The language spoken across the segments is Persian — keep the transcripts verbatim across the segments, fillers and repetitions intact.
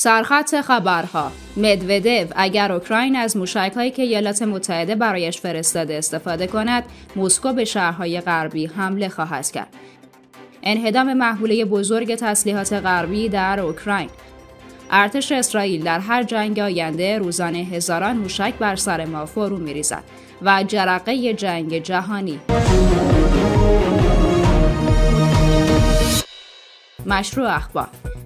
سرخط خبرها: مدودو اگر اوکراین از موشک‌هایی که ایالات متحده برایش فرستاده استفاده کند، مسکو به شهرهای غربی حمله خواهد کرد. انهدام محموله بزرگ تسلیحات غربی در اوکراین. ارتش اسرائیل در هر جنگ آینده روزانه هزاران موشک بر سر ما فرو می‌ریزد و جرقه جنگ جهانی. مشروع اخبار: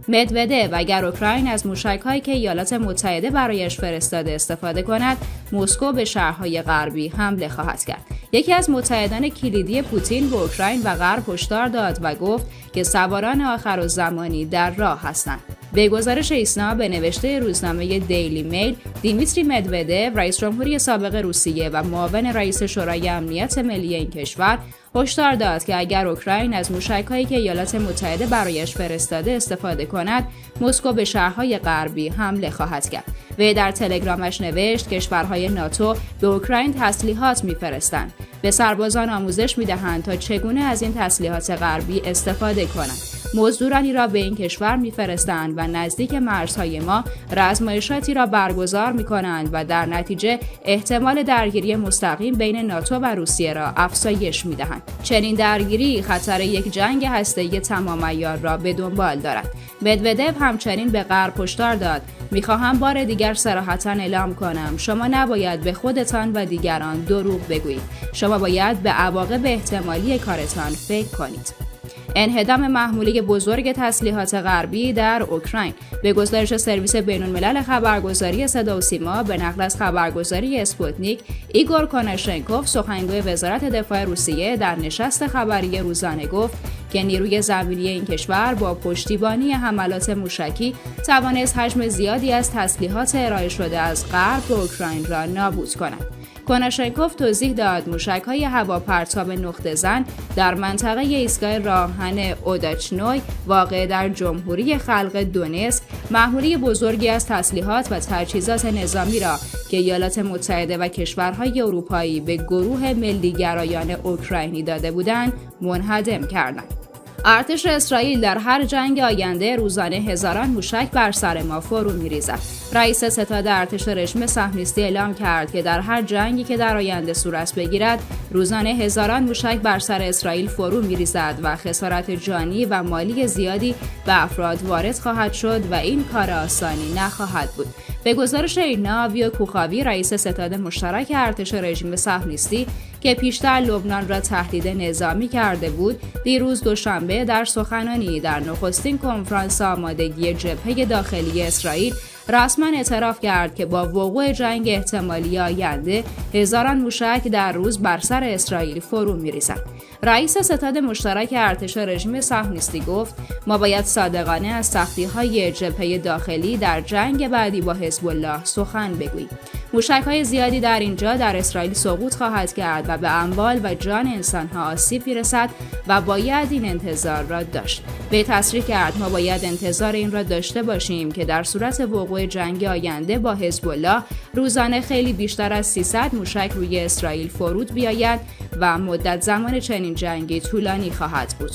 مدودو اگر اوکراین از موشک‌هایی که ایالات متحده برایش فرستاده استفاده کند، مسکو به شهرهای غربی حمله خواهد کرد. یکی از متحدان کلیدی پوتین به اوکراین و غرب هشدار داد و گفت که سواران آخرالزمانی در راه هستند. به گزارش ایسنا به نوشته روزنامه دیلی میل، دیمیتری مدودو، رئیس جمهوری سابق روسیه و معاون رئیس شورای امنیت ملی این کشور، هشدار داد که اگر اوکراین از موشک‌هایی که ایالات متحده برایش فرستاده استفاده کند، مسکو به شهرهای غربی حمله خواهد کرد. وی در تلگرامش نوشت کشورهای ناتو به اوکراین تسلیحات می‌فرستند. به سربازان آموزش می‌دهند تا چگونه از این تسلیحات غربی استفاده کنند. مزدورانی را به این کشور می‌فرستند و نزدیک مرزهای ما آزمایشاتی را برگزار می‌کنند و در نتیجه احتمال درگیری مستقیم بین ناتو و روسیه را افزایش می‌دهند. چنین درگیری خطر یک جنگ هسته‌ای تمام عیار را به دنبال دارد. مدودو همچنین به غرب هشدار داد: می‌خواهم بار دیگر صراحتاً اعلام کنم شما نباید به خودتان و دیگران دروغ بگویید. شما باید به عواقب احتمالی کارتان فکر کنید. انهدام محموله بزرگ تسلیحات غربی در اوکراین. به گزارش سرویس بین‌الملل خبرگزاری صدا و سیما به نقل از خبرگزاری اسپوتنیک، ایگور کوناشنکوف، سخنگوی وزارت دفاع روسیه، در نشست خبری روزانه گفت که نیروی زمینی این کشور با پشتیبانی حملات موشکی توانست حجم زیادی از تسلیحات ارائه شده از غرب به اوکراین را نابود کند. کوناشنکوف توضیح داد موشک‌های هواپرتاب نقطه زن در منطقه ایستگاه راهن اوداچنوی واقع در جمهوری خلق دونتسک محموله بزرگی از تسلیحات و تجهیزات نظامی را که ایالات متحده و کشورهای اروپایی به گروه ملی‌گرایان اوکراینی داده بودند منهدم کردند. ارتش اسرائیل در هر جنگ آینده روزانه هزاران موشک بر سر ما فرو می‌ریزد. رئیس ستاد ارتش رژیم صهیونیستی اعلام کرد که در هر جنگی که در آینده صورت بگیرد، روزانه هزاران موشک بر سر اسرائیل فرو می‌ریزد و خسارت جانی و مالی زیادی به افراد وارد خواهد شد و این کار آسانی نخواهد بود. به گزارش اینا، ویو کوخاوی، رئیس ستاد مشترک ارتش رژیم صهیونیستی که پیشتر لبنان را تهدید نظامی کرده بود، دیروز دوشنبه در سخنانی در نخستین کنفرانس آمادگی جبهه داخلی اسرائیل رسما اعتراف کرد که با وقوع جنگ احتمالی آینده هزاران موشک در روز بر سر اسرائیل فرو می‌ریزند. رئیس ستاد مشترک ارتش رژیم صهیونیستی گفت ما باید صادقانه از سختی‌های جبهه داخلی در جنگ بعدی با حزب الله سخن بگوییم. موشک‌های زیادی در اینجا در اسرائیل سقوط خواهد کرد و به اموال و جان انسان‌ها آسیب می‌رسد و باید این انتظار را داشت. به تصریح کرد ما باید انتظار این را داشته باشیم که در صورت وقوع جنگ آینده با حزب الله روزانه خیلی بیشتر از سیصد موشک روی اسرائیل فرود بیاید و مدت زمان چنین جنگی طولانی خواهد بود.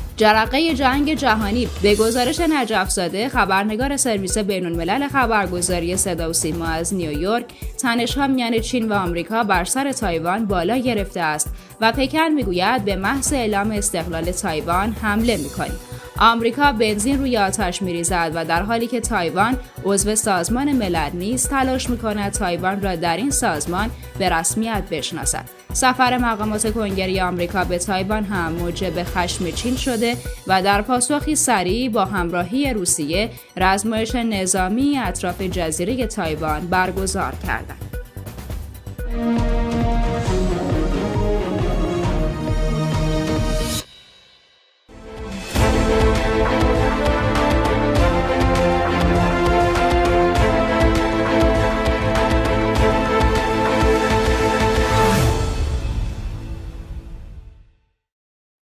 جرقه جنگ جهانی. به گزارش نجف زاده، خبرنگار سرویس بین‌الملل خبرگزاری صدا و سیما از نیویورک، تنش‌ها میان چین و آمریکا بر سر تایوان بالا گرفته است و پکن میگوید به محض اعلام استقلال تایوان حمله می‌کنیم. آمریکا بنزین روی آتش می‌ریزد و در حالی که تایوان عضو سازمان ملل نیست، تلاش می‌کند تایوان را در این سازمان به رسمیت بشناسد. سفر مقامات کنگره آمریکا به تایوان هم موجب خشم چین شده و در پاسخی سریع با همراهی روسیه آزمایش نظامی اطراف جزیره تایوان برگزار کردند.